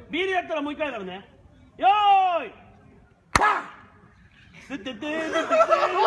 ビールやったらもう一回やからね。よーい。パッ。